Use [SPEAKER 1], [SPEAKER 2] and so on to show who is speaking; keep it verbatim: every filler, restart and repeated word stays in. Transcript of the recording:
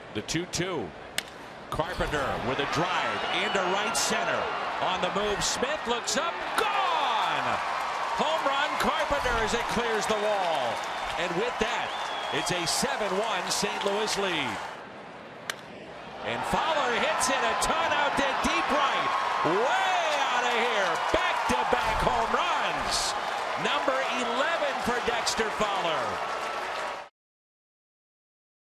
[SPEAKER 1] The two two. Carpenter with a drive into right center. On the move, Smith looks up, gone! Home run, Carpenter, as it clears the wall. And with that, it's a seven one Saint Louis lead. And Fowler hits it a ton out to deep right. Way out of here.